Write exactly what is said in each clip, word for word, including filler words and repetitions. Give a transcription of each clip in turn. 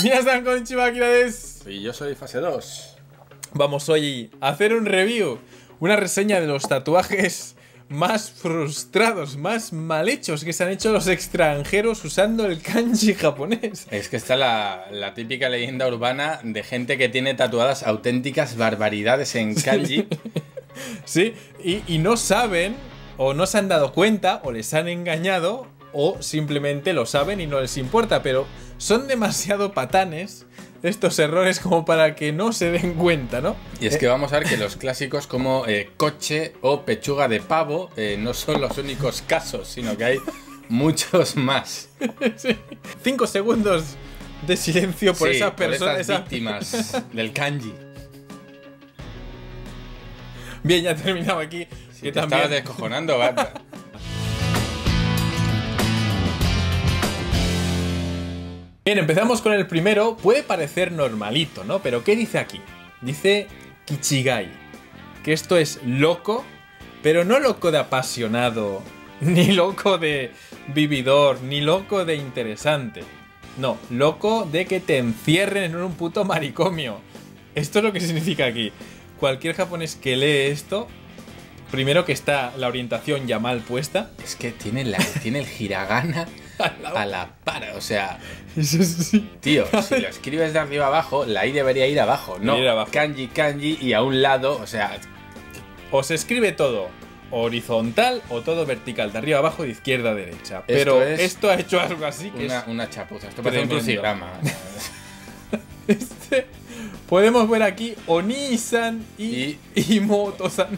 Minasan konnichiwa, Akira desu. Y yo soy fase dos. Vamos hoy a hacer un review, una reseña de los tatuajes más frustrados, más mal hechos que se han hecho los extranjeros usando el kanji japonés. Es que está la, la típica leyenda urbana de gente que tiene tatuadas auténticas barbaridades en kanji. Sí, y, y no saben, o no se han dado cuenta, o les han engañado, o simplemente lo saben y no les importa, pero son demasiado patanes estos errores como para que no se den cuenta, ¿no? Y es que vamos a ver que los clásicos como eh, coche o pechuga de pavo eh, no son los únicos casos, sino que hay muchos más. Sí. Cinco segundos de silencio por sí, esas personas, por esas esa... víctimas del kanji. Bien, ya he terminado aquí. Si que te también... estabas descojonando, va. Bien, empezamos con el primero. Puede parecer normalito, ¿no? Pero ¿qué dice aquí? Dice Kichigai. Que esto es loco, pero no loco de apasionado, ni loco de vividor, ni loco de interesante. No, loco de que te encierren en un puto manicomio. Esto es lo que significa aquí. Cualquier japonés que lee esto, primero que está la orientación ya mal puesta. Es que tiene, la, tiene el hiragana a la para, o sea... Eso sí. Tío, si lo escribes de arriba abajo, la I debería ir abajo, no ir abajo. kanji, kanji y a un lado, o sea... O se escribe todo horizontal o todo vertical, de arriba abajo, de izquierda a derecha. Esto Pero es esto ha hecho algo así que Una, es una chapuza, esto parece un crucigrama. Este, podemos ver aquí Oni-san y, Y- y Moto-san.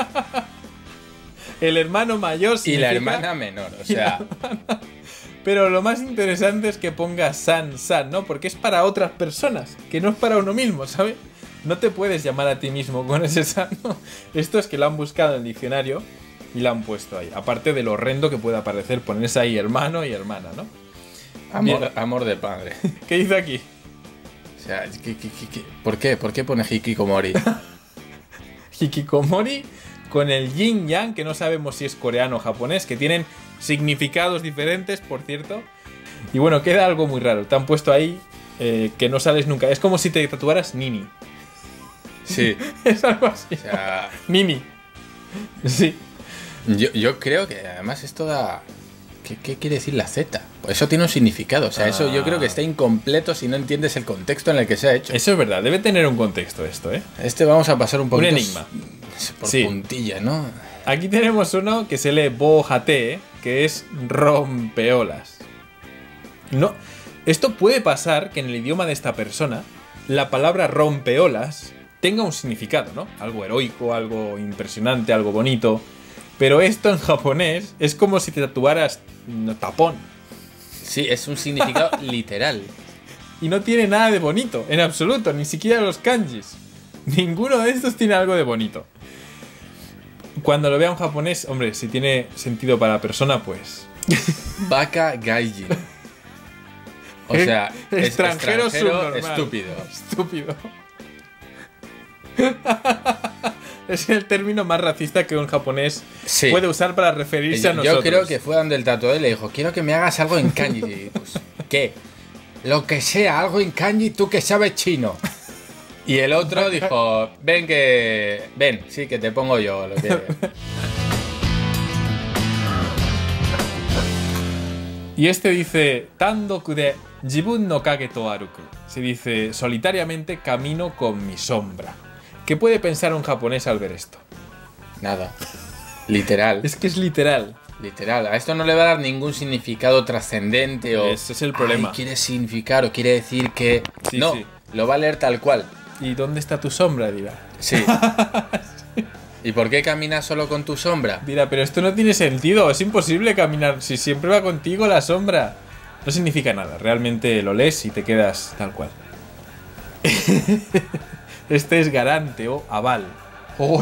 El hermano mayor Y significa... la hermana menor, o sea... Pero lo más interesante es que ponga san-san, ¿no? Porque es para otras personas, que no es para uno mismo, ¿sabes? No te puedes llamar a ti mismo con ese san, ¿no? Esto es que lo han buscado en el diccionario y lo han puesto ahí. Aparte de lo horrendo que pueda parecer ponerse ahí hermano y hermana, ¿no? Amor, Bien. amor de padre. ¿Qué dice aquí? O sea, ¿qué, qué, qué, qué? ¿por qué? ¿Por qué pone hikikomori? Hikikomori con el yin yang, que no sabemos si es coreano o japonés, que tienen significados diferentes, por cierto. Y bueno, queda algo muy raro. Te han puesto ahí eh, que no sales nunca. Es como si te tatuaras Nini. Sí. Es algo así. O sea, Nini. Sí. yo, yo creo que además esto da... ¿Qué, qué quiere decir la Z? Pues eso tiene un significado. O sea, Ah. eso yo creo que está incompleto si no entiendes el contexto en el que se ha hecho. Eso es verdad. Debe tener un contexto esto, ¿eh? Este vamos a pasar un poquito... Un enigma. Por Sí. puntilla, ¿no? Aquí tenemos uno que se lee Bohate, que es rompeolas. No, esto puede pasar que en el idioma de esta persona la palabra rompeolas tenga un significado, ¿no? Algo heroico, algo impresionante, algo bonito. Pero esto en japonés es como si te tatuaras no, tapón. Sí, es un significado literal. Y no tiene nada de bonito, en absoluto, ni siquiera los kanjis. Ninguno de estos tiene algo de bonito. Cuando lo vea un japonés, hombre, si tiene sentido para la persona, pues... Baka gaijin. O sea, es extranjero, extranjero subnormal. estúpido. Estúpido. Es el término más racista que un japonés Sí. puede usar para referirse a Yo, nosotros. yo creo que fue donde el tatuador y le dijo, quiero que me hagas algo en kanji. Y, pues, ¿qué? Lo que sea, algo en kanji, tú que sabes chino. Y el otro dijo, ven que... Ven, sí, que te pongo yo lo que... Y este dice Tandoku de Jibun no kage to aruku. Se dice solitariamente camino con mi sombra. ¿Qué puede pensar un japonés al ver esto? Nada. Literal. Es que es literal. Literal. A esto no le va a dar ningún significado trascendente o... Ese es el problema. "Ay, quiere significar o quiere decir que... Sí, no, sí. lo va a leer tal cual. ¿Y dónde está tu sombra? Dirá. Sí. ¿Y por qué caminas solo con tu sombra? Dirá, pero esto no tiene sentido. Es imposible caminar si siempre va contigo la sombra. No significa nada. Realmente lo lees y te quedas tal cual. Este es garante o aval. Oh,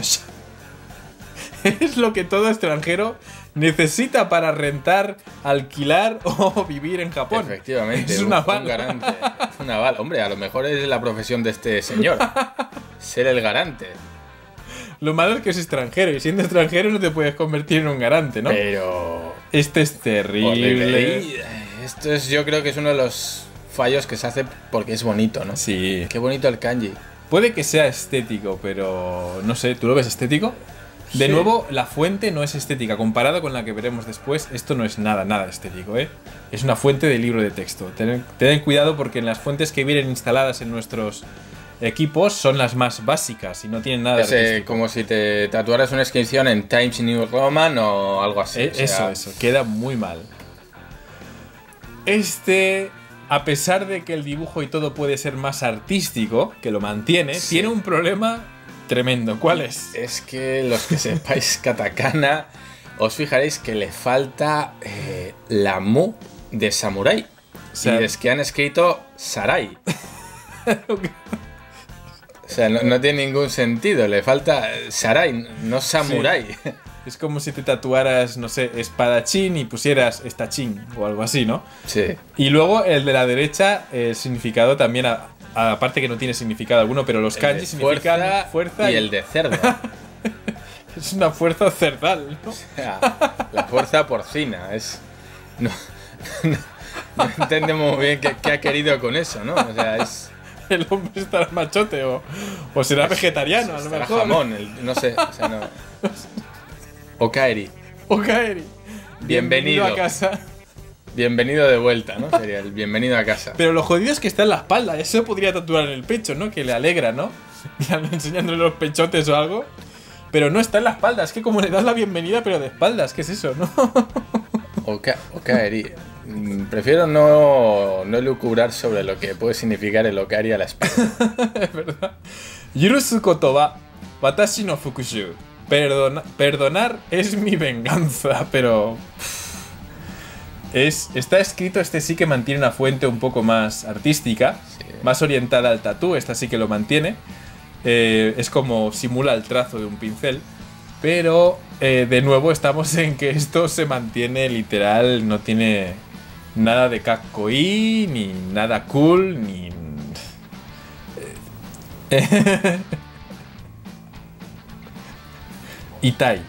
es lo que todo extranjero necesita para rentar, alquilar o vivir en Japón. Efectivamente, Es un, un un aval. garante. Un aval. Hombre, a lo mejor es la profesión de este señor. Ser el garante. Lo malo es que es extranjero y siendo extranjero no te puedes convertir en un garante, ¿no? Pero... Este es terrible. horrible. Y, eh, esto es, yo creo que es uno de los fallos que se hace porque es bonito, ¿no? Sí. Qué bonito el kanji. Puede que sea estético, pero no sé, ¿tú lo ves estético? De Sí. nuevo, la fuente no es estética. Comparado con la que veremos después, esto no es nada, nada estético, ¿eh? Es una fuente de libro de texto. Tened, tened cuidado porque en las fuentes que vienen instaladas en nuestros equipos son las más básicas y no tienen nada de Es eh, artístico. como si te tatuaras una inscripción en Times New Roman o algo así. Eh, o sea, Eso, eso, queda muy mal. Este, a pesar de que el dibujo y todo puede ser más artístico, que lo mantiene, Sí. tiene un problema tremendo. ¿Cuál es? Es que los que sepáis katakana, os fijaréis que le falta eh, la mu de samurai. O sea- y es que han escrito sarai. O sea, no, no tiene ningún sentido. Le falta eh, sarai, no samurai. Es como si te tatuaras, no sé, espadachín y pusieras estachín o algo así, ¿no? Sí. Y luego el de la derecha, el significado también, a- a- aparte que no tiene significado alguno, pero los El kanji de significan fuerza, fuerza y el de cerdo. es una fuerza cerdal, ¿no? O sea, la fuerza porcina. Es. No, no, no entendemos muy bien qué, qué ha querido con eso, ¿no? O sea, es. El hombre estará machote o, o será vegetariano, a lo Estará mejor. jamón, el- no sé. O sea, no. Okaeri. O Kaeri. Bienvenido. a casa. Bienvenido de vuelta, ¿no? Sería el bienvenido a casa. Pero lo jodido es que está en la espalda. Eso podría tatuar en el pecho, ¿no? Que le alegra, ¿no? Enseñándole los pechotes o algo. Pero no está en la espalda. Es que como le das la bienvenida, pero de espaldas. ¿Qué es eso, no? Oka, Okaeri. Mm, Prefiero no, no lucubrar sobre lo que puede significar el Okaeri a la espalda. Es verdad. Yurusu kotoba, watashi no fukushu. Perdona- perdonar es mi venganza, pero... Es, está escrito, este sí que mantiene una fuente un poco más artística, Sí. más orientada al tatú, esta sí que lo mantiene. Eh, es como simula el trazo de un pincel, pero eh, de nuevo estamos en que esto se mantiene literal, no tiene nada de kakkoi, ni nada cool, ni... Eh, Itai.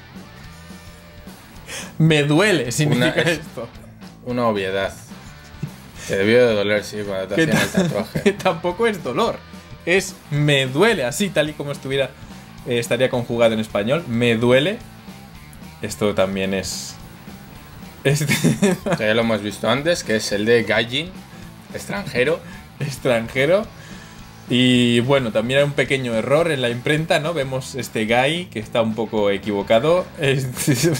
Me duele, significa Una- es- esto. Una obviedad. Te debió de doler, sí, cuando te Que, hacían el ta- que tatuaje. tampoco es dolor. Es me duele, así tal y como estuviera eh, estaría conjugado en español. Me duele. Esto también es. Este O sea, ya lo hemos visto antes, que es el de Gaijin, extranjero. extranjero. Y bueno, también hay un pequeño error en la imprenta, ¿no? Vemos este Gai que está un poco equivocado. Es-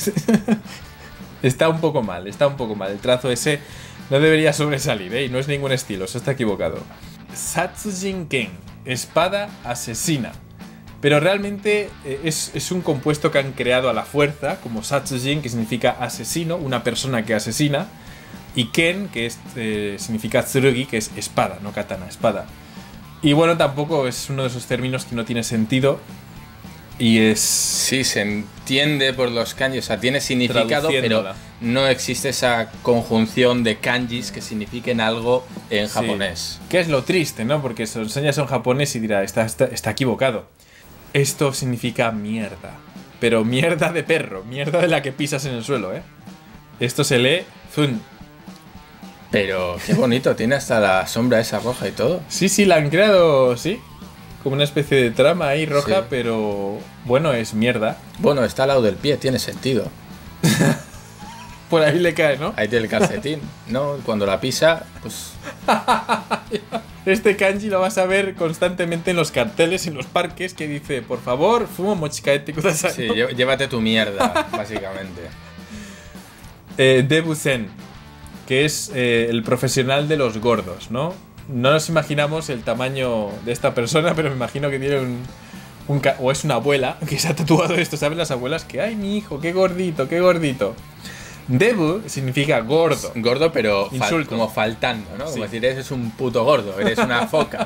Está un poco mal, está un poco mal. El trazo ese no debería sobresalir, ¿eh? Y no es ningún estilo, eso está equivocado. Satsujin Ken, espada asesina. Pero realmente eh, es, es un compuesto que han creado a la fuerza, como Satsujin, que significa asesino, una persona que asesina, y Ken, que es, eh, significa Tsurugi, que es espada, no katana, espada. Y bueno, tampoco es uno de esos términos que no tiene sentido. Y es... Sí, se entiende por los kanjis, o sea, tiene significado, pero Traduciéndola. no existe esa conjunción de kanjis que signifiquen algo en Sí. japonés. Que es lo triste, ¿no? Porque se lo enseñas en japonés y dirá, está, está, está equivocado. Esto significa mierda. Pero mierda de perro, mierda de la que pisas en el suelo, ¿eh? Esto se lee Zun. Pero qué bonito, tiene hasta la sombra esa roja y todo. Sí, sí, la han creado, sí. Como una especie de trama ahí roja, Sí. pero bueno, es mierda. Bueno, está al lado del pie, tiene sentido. Por ahí le cae, ¿no? Ahí tiene el calcetín, ¿no? Cuando la pisa, pues Este kanji lo vas a ver constantemente en los carteles, en los parques, que dice, por favor, fumo mochikaete kudasai. sí, ¿no? llé- llévate tu mierda, básicamente. Eh, Debusen, que es eh, el profesional de los gordos, ¿no? No nos imaginamos el tamaño de esta persona, pero me imagino que tiene un, un ca- o es una abuela que se ha tatuado esto, ¿saben las abuelas? Que, ay, mi hijo, qué gordito, qué gordito. Debu significa gordo. Gordo, pero fal- Insulto. como faltando, ¿no? Como Sí. decir, eres un puto gordo, eres una foca.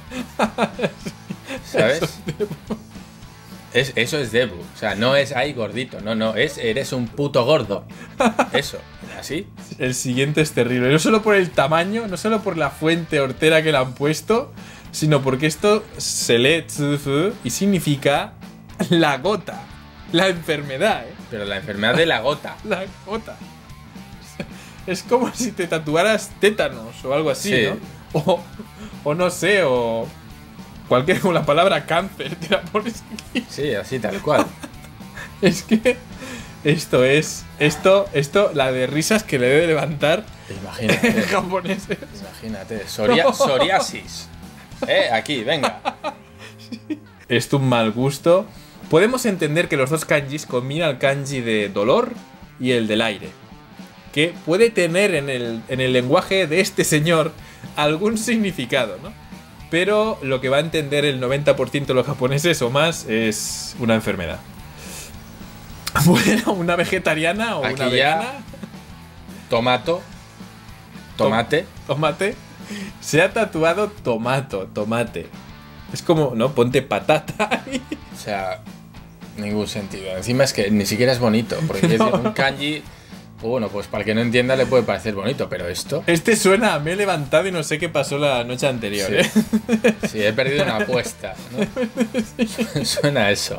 ¿Sabes? Es, eso es Debu. O sea, no es ay gordito, no, no, es eres un puto gordo. Eso, así. El siguiente es terrible. No solo por el tamaño, no solo por la fuente hortera que le han puesto, sino porque esto se lee tsufu y significa la gota, la enfermedad, ¿eh? Pero la enfermedad de la gota. La gota. Es como si te tatuaras tétanos o algo así, Sí. ¿no? O, o no sé, o cualquier con la palabra cáncer te la pones aquí. Sí, así tal cual. Es que esto es, esto, esto, la de risas que le debe levantar Imagínate. japoneses. Imagínate. Soria- psoriasis. Eh, aquí, venga. Esto un mal gusto. Podemos entender que los dos kanjis combinan el kanji de dolor y el del aire, que puede tener en el, en el lenguaje de este señor algún significado, ¿no? Pero lo que va a entender el noventa por ciento de los japoneses o más es una enfermedad. Bueno, una vegetariana o Aquí una ya- vegana. Tomato. Tomate. Tomate. Se ha tatuado tomato, tomate. Es como, ¿no? Ponte patata ahí. O sea, ningún sentido. Encima es que ni siquiera es bonito. Porque es decir, un kanji. Bueno, pues para el que no entienda le puede parecer bonito, pero esto. Este suena a me he levantado y no sé qué pasó la noche anterior, Sí, ¿eh? sí, he perdido una apuesta, ¿no? Suena a eso.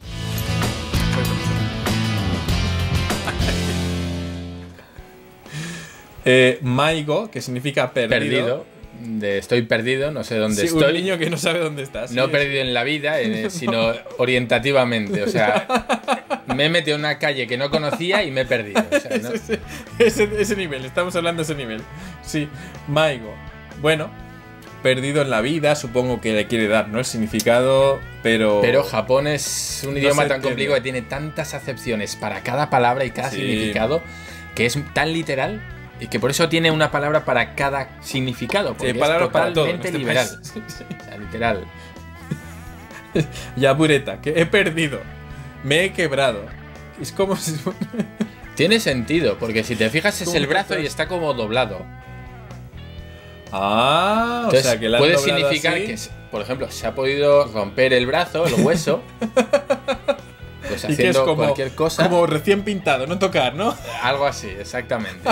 Eh, Maigo, que significa perdido. Perdido. De estoy perdido, no sé dónde Sí, estoy. un niño que no sabe dónde está. Sí, No es- perdido en la vida, eh, sino orientativamente. O sea, me he metido en una calle que no conocía y me he perdido. O sea, ¿no? ese, ese, ese nivel, estamos hablando de ese nivel. Sí, Maigo. Bueno, perdido en la vida, supongo que le quiere dar, ¿no? El significado, pero. Pero Japón es un No idioma se tan entiende. complicado que tiene tantas acepciones para cada palabra y cada Sí. significado que es tan literal y que por eso tiene una palabra para cada significado. Porque Sí, palabras es para todo. en totalmente este liberal. país. Sí, sí. O sea, literal. Yabureta, que he perdido. Me he quebrado. Es como si. Tiene sentido, porque si te fijas es ¿Cómo el que brazo estás? y está como doblado. Ah, Entonces, o sea que la han puede doblado significar así. que, por ejemplo, se ha podido romper el brazo, el hueso, pues Y que es haciendo como, cualquier cosa. como recién pintado, no tocar, ¿no? Algo así, exactamente.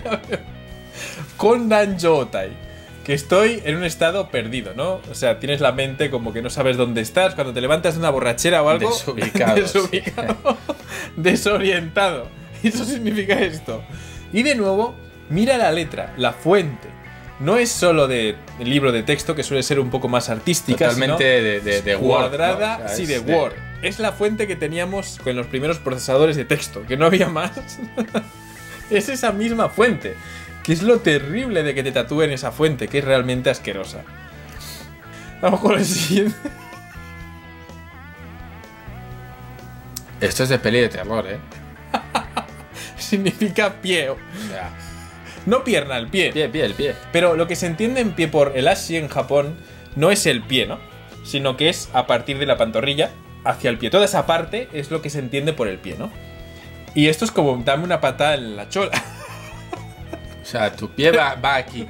Kondan Jotai, que estoy en un estado perdido, ¿no? O sea, tienes la mente como que no sabes dónde estás, cuando te levantas de una borrachera o algo. Desubicado, Desubicado. Desorientado. Eso significa esto. Y de nuevo, mira la letra, la fuente. No es solo de, de libro de texto, que suele ser un poco más artística, Totalmente sino de, de, de Word, cuadrada, ¿no? O sea, sí, es de Word. Es la fuente que teníamos con los primeros procesadores de texto, que no había más. Es esa misma fuente. Que es lo terrible de que te tatúen esa fuente, que es realmente asquerosa. Vamos con el siguiente. Esto es de peli de terror, ¿eh? Significa pie. O sea, No pierna, el pie. pie, pie, el pie. Pero lo que se entiende en pie por el ashi en Japón no es el pie, ¿no? Sino que es a partir de la pantorrilla hacia el pie. Toda esa parte es lo que se entiende por el pie, ¿no? Y esto es como dame una patada en la chola. O sea, tu pie va, va aquí.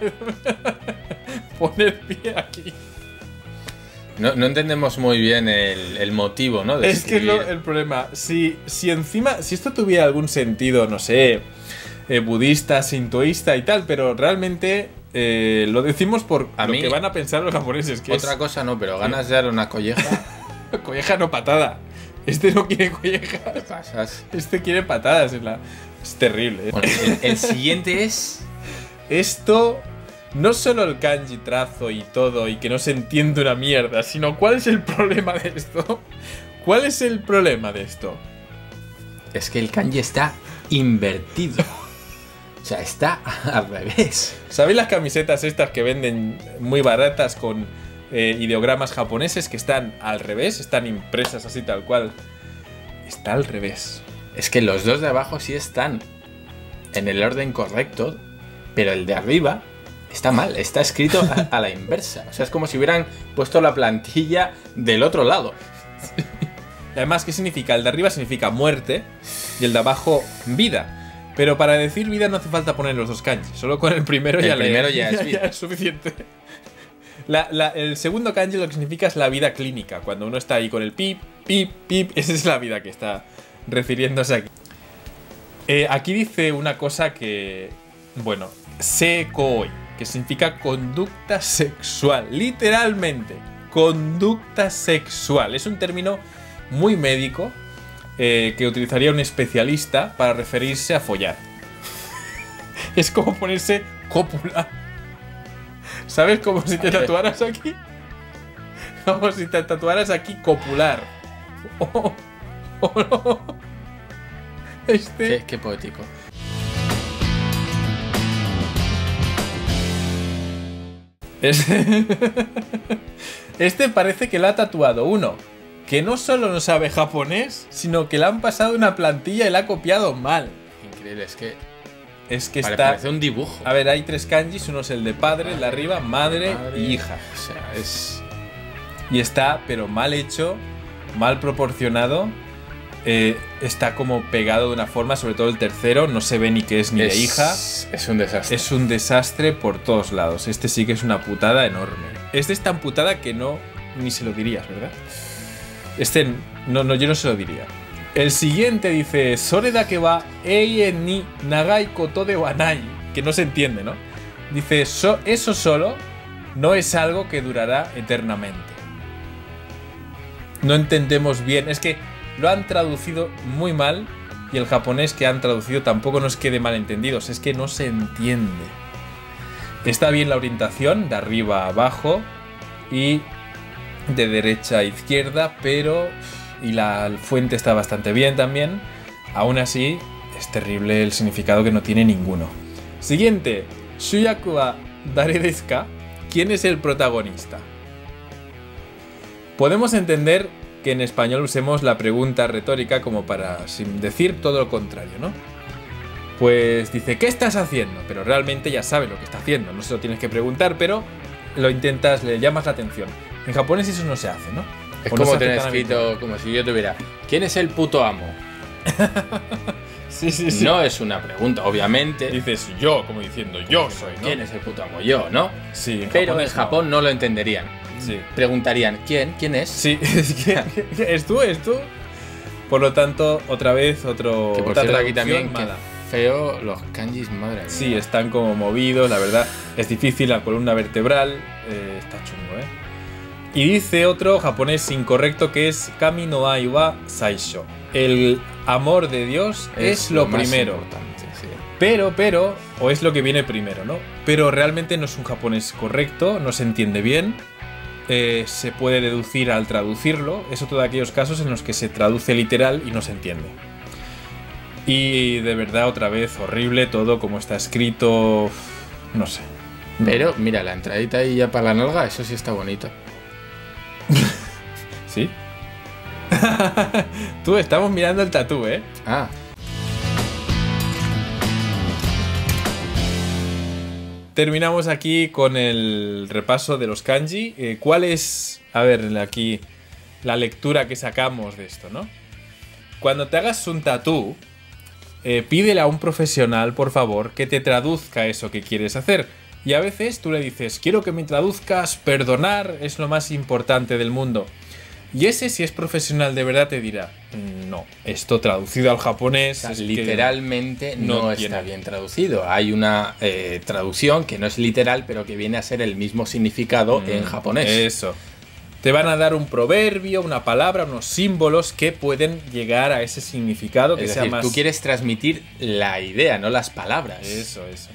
Poner pie aquí. No, no entendemos muy bien el, el motivo, ¿no? De Es que es lo- escribir. el problema. Si, si encima, si esto tuviera algún sentido, no sé, eh, budista, sintoísta y tal, pero realmente eh, lo decimos por A lo mí- que van a pensar los japoneses, que Otra cosa no, pero ganas de dar una colleja. es colleja no patada. Este no quiere collejas. ¿Qué pasas? Este quiere patadas. Es, la... es terrible. ¿eh? Bueno, el, el siguiente es. Esto, no solo el kanji trazo y todo, y que no se entiende una mierda, sino cuál es el problema de esto. ¿Cuál es el problema de esto? Es que el kanji está invertido. O sea, está al revés. ¿Sabéis las camisetas estas que venden muy baratas con eh, ideogramas japoneses que están al revés? Están impresas así tal cual. Está al revés. Es que los dos de abajo sí están en el orden correcto, pero el de arriba está mal, está escrito a, a la inversa. O sea, es como si hubieran puesto la plantilla del otro lado. Y además, ¿qué significa? El de arriba significa muerte y el de abajo vida. Pero para decir vida no hace falta poner los dos kanji. Solo con el primero, El ya, le- primero ya es vida. suficiente. La- la- el segundo kanji lo que significa es la vida clínica. Cuando uno está ahí con el pip, pip, pip, esa es la vida que está refiriéndose aquí. Eh, aquí dice una cosa que, bueno, sekoi, que significa conducta sexual. Literalmente, conducta sexual. Es un término muy médico eh, que utilizaría un especialista para referirse a follar. Es como ponerse cópula. ¿Sabes? Como si te tatuaras aquí. Como si te tatuaras aquí copular. Oh, oh, no. Este. Qué, qué poético. Este... este parece que la ha tatuado uno que no solo no sabe japonés, sino que le han pasado una plantilla y la ha copiado mal. Increíble, es que. Es que Pare- está. Parece un dibujo. A ver, hay tres kanjis, uno es el de padre, el de arriba, madre, Madre. y hija. O sea, es. Y está, pero mal hecho, mal proporcionado. Eh, está como pegado de una forma, sobre todo el tercero, no se ve ni que es ni es, de hija. Es un desastre. Es un desastre por todos lados. Este sí que es una putada enorme. Este es tan putada que no ni se lo dirías, ¿verdad? Este no, no, yo no se lo diría. El siguiente dice Soreda que va Eie ni Nagai koto de wanai, que no se entiende, ¿no? Dice so, eso solo no es algo que durará eternamente. No entendemos bien, es que lo han traducido muy mal y el japonés que han traducido tampoco nos quede malentendidos, es que no se entiende. Está bien la orientación de arriba a abajo y de derecha a izquierda, pero y la fuente está bastante bien también. Aún así, es terrible el significado que no tiene ninguno. Siguiente, Shuyaku wa dare desu ka? ¿Quién es el protagonista? Podemos entender que en español usemos la pregunta retórica como para sin decir todo lo contrario, ¿no? Pues dice, ¿qué estás haciendo? Pero realmente ya sabe lo que está haciendo, no se lo tienes que preguntar, pero lo intentas, le llamas la atención. En japonés eso no se hace, ¿no? Es O no como se hace tener tan escrito, como si yo tuviera. ¿Quién es el puto amo? Sí, sí, sí. No es una pregunta, obviamente. Dices yo, como diciendo yo soy, ¿no? ¿Quién es el puto amo? Yo, ¿no? Sí, en Pero japonés en Japón no lo entenderían. no. Sí. Preguntarían, ¿quién? ¿Quién es? Sí, es que es tú, es tú. Por lo tanto, otra vez, otro. Que por otra cierto aquí traducción también, que mala. feo los kanjis, madre mía. Sí, están como movidos, la verdad. Es difícil la columna vertebral. Eh, está chungo, ¿eh? Y dice otro japonés incorrecto que es Kami no ai wa saisho. El amor de Dios es, lo, más primero. importante, sí. Pero, pero, o es lo que viene primero, ¿no? Pero realmente no es un japonés correcto, no se entiende bien. Eh, se puede deducir al traducirlo. Es otro de aquellos casos en los que se traduce literal y no se entiende. Y de verdad, otra vez, horrible todo como está escrito. No sé. Pero mira, la entradita ahí ya para la nalga, eso sí está bonito. ¿Sí? Tú, estamos mirando el tatú, ¿eh? Ah, Terminamos aquí con el repaso de los kanji. Eh, ¿Cuál es, a ver, aquí la lectura que sacamos de esto, ¿no? Cuando te hagas un tatú, eh, pídele a un profesional, por favor, que te traduzca eso que quieres hacer. Y a veces tú le dices, quiero que me traduzcas perdonar, es lo más importante del mundo. Y ese, si es profesional de verdad, te dirá, no, esto traducido al japonés... o sea, es que literalmente no, no está tiene. bien traducido. Hay una eh, traducción que no es literal, pero que viene a ser el mismo significado Mm, en japonés. Eso. Te van a dar un proverbio, una palabra, unos símbolos que pueden llegar a ese significado que Es sea decir, más... tú quieres transmitir la idea, no las palabras. Eso, eso.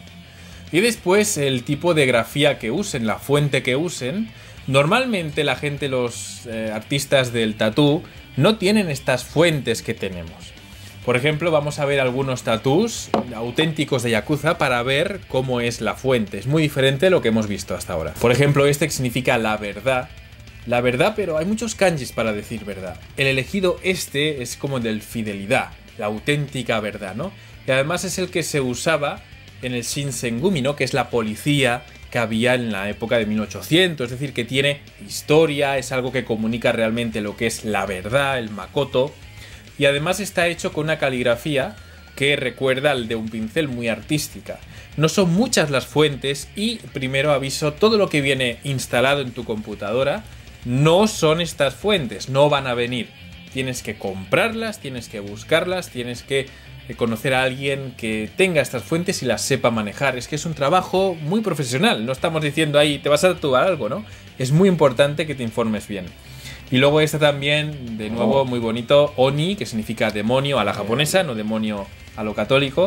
Y después el tipo de grafía que usen, la fuente que usen. Normalmente la gente, los eh, artistas del tatú, no tienen estas fuentes que tenemos. Por ejemplo, vamos a ver algunos tatús auténticos de Yakuza para ver cómo es la fuente. Es muy diferente de lo que hemos visto hasta ahora. Por ejemplo, este que significa la verdad. La verdad, pero hay muchos kanjis para decir verdad. El elegido este es como del fidelidad, la auténtica verdad, ¿no? Y además es el que se usaba en el Shinsengumi, ¿no? Que es la policía que había en la época de mil ochocientos, es decir, que tiene historia, es algo que comunica realmente lo que es la verdad, el makoto, y además está hecho con una caligrafía que recuerda al de un pincel, muy artística. No son muchas las fuentes y, primero aviso, todo lo que viene instalado en tu computadora no son estas fuentes, no van a venir. Tienes que comprarlas, tienes que buscarlas, tienes que conocer a alguien que tenga estas fuentes y las sepa manejar. Es que es un trabajo muy profesional. No estamos diciendo ahí, te vas a tatuar algo, ¿no? Es muy importante que te informes bien. Y luego esta también, de nuevo, muy bonito, Oni, que significa demonio a la japonesa, no demonio a lo católico.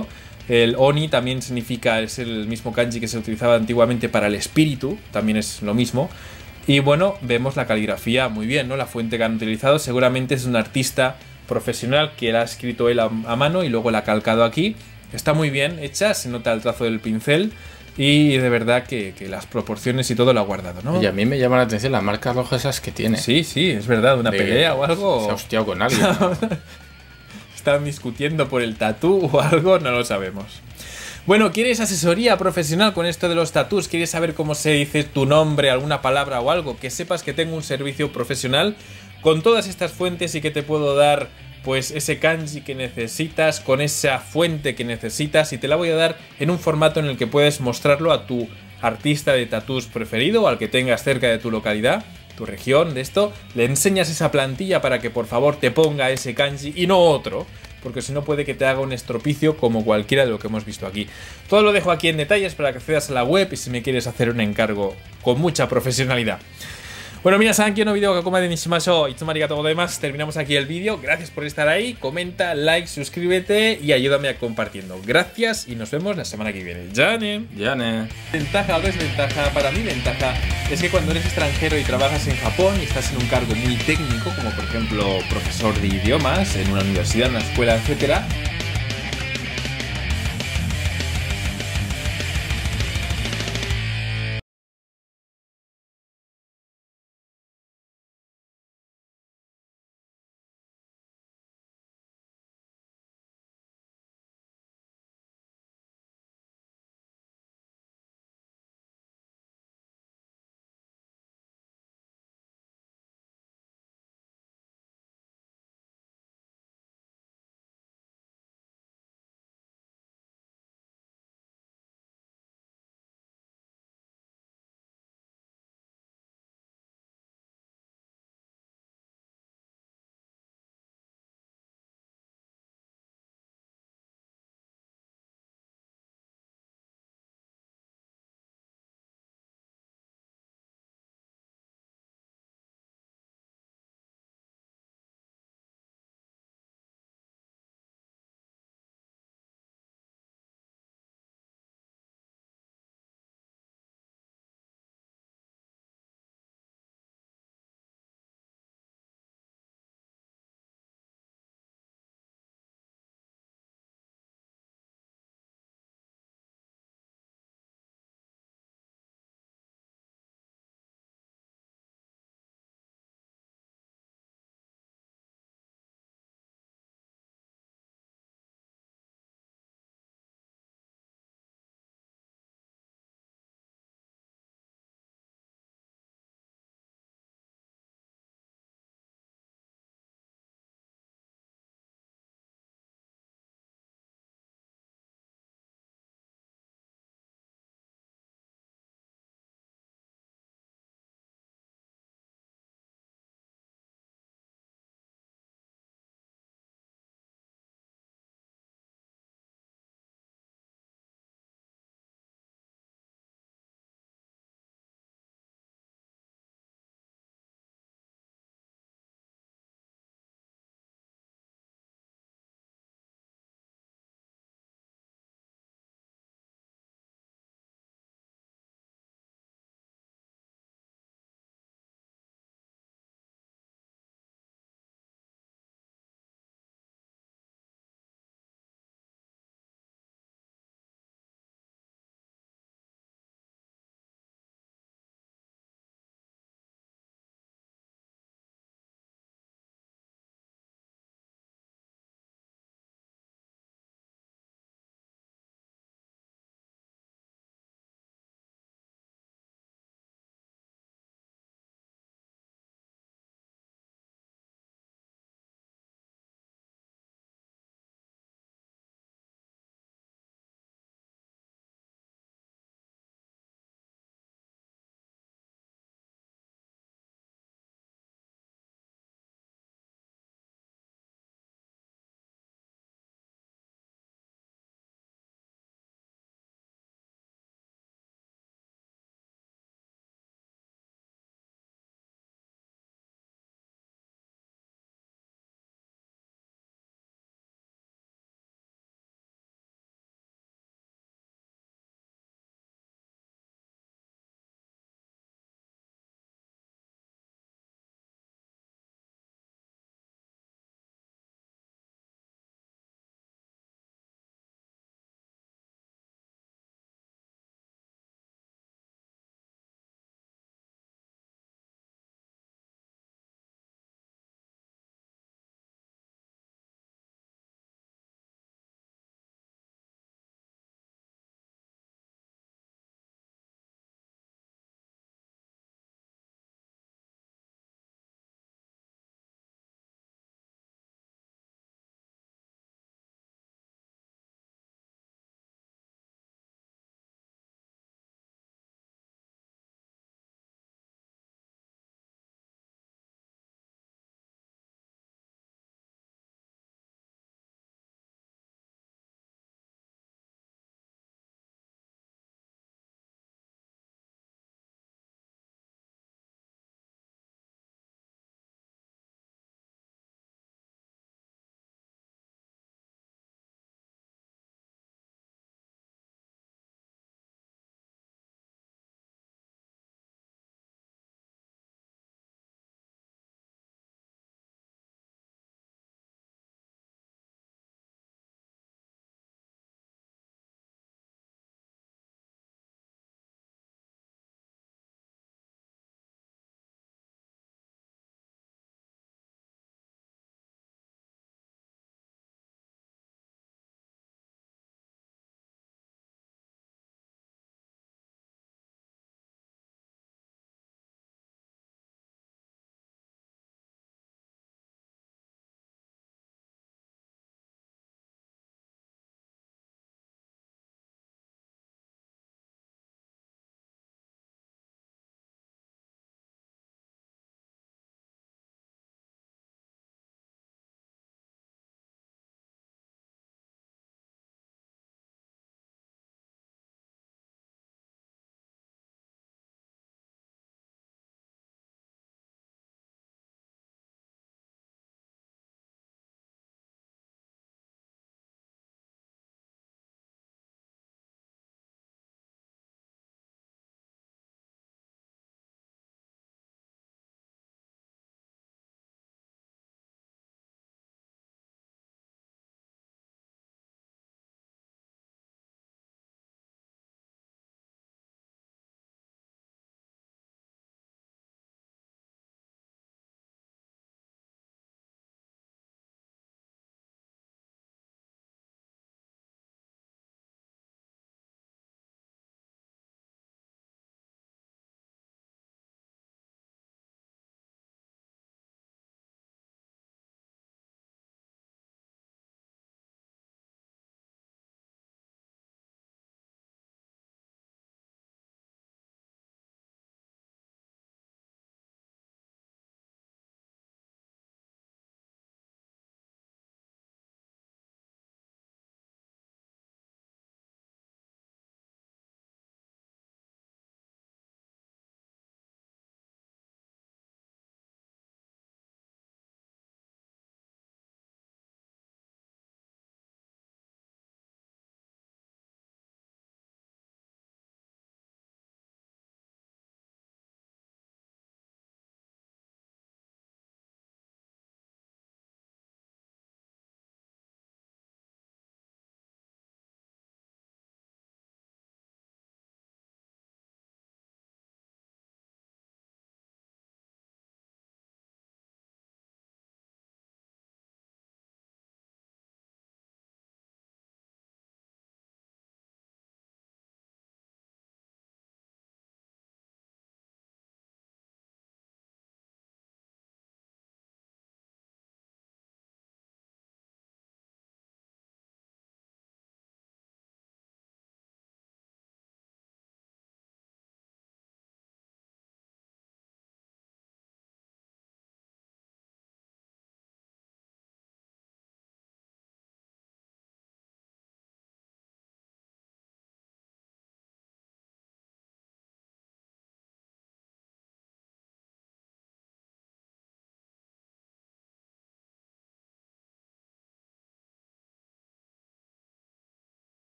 El Oni también significa, es el mismo kanji que se utilizaba antiguamente para el espíritu, también es lo mismo. Y bueno, vemos la caligrafía muy bien, ¿no? La fuente que han utilizado seguramente es un artista profesional que la ha escrito él a, a mano y luego la ha calcado aquí. Está muy bien hecha, se nota el trazo del pincel y de verdad que, que las proporciones y todo lo ha guardado, ¿no? Y a mí me llama la atención las marcas rojas esas que tiene. Sí, sí, es verdad, una De pelea o algo. Se ha hostiado con alguien. Están discutiendo por el tatú o algo, no lo sabemos. Bueno, ¿quieres asesoría profesional con esto de los tatús? ¿Quieres saber cómo se dice tu nombre, alguna palabra o algo? Que sepas que tengo un servicio profesional con todas estas fuentes y que te puedo dar pues ese kanji que necesitas, con esa fuente que necesitas, y te la voy a dar en un formato en el que puedes mostrarlo a tu artista de tatús preferido o al que tengas cerca de tu localidad, tu región, de esto. Le enseñas esa plantilla para que por favor te ponga ese kanji y no otro, porque si no puede que te haga un estropicio como cualquiera de lo que hemos visto aquí. Todo lo dejo aquí en detalles para que accedas a la web y si me quieres hacer un encargo con mucha profesionalidad. Bueno, minasan, kyo no video kakuma de nishimashou. Itsumo arigatou gozaimasu. Terminamos aquí el vídeo. Gracias por estar ahí. Comenta, like, suscríbete y ayúdame a compartiendo. Gracias y nos vemos la semana que viene. ¡Yane! ¡Yane! Ventaja o desventaja. Para mí ventaja es que cuando eres extranjero y trabajas en Japón y estás en un cargo muy técnico, como por ejemplo profesor de idiomas en una universidad, en una escuela, etcétera,